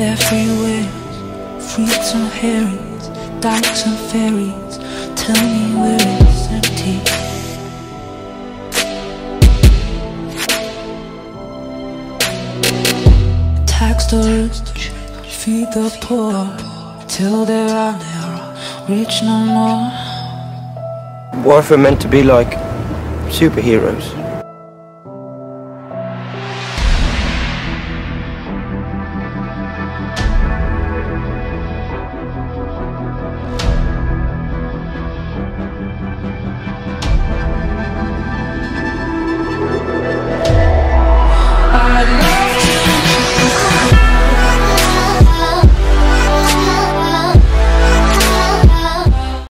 everywhere. Freaks and Harrys, dykes and fairies. Tell me where it's empty. Tax the rich, feed the poor, till there are rich no more. What if we're meant to be like superheroes?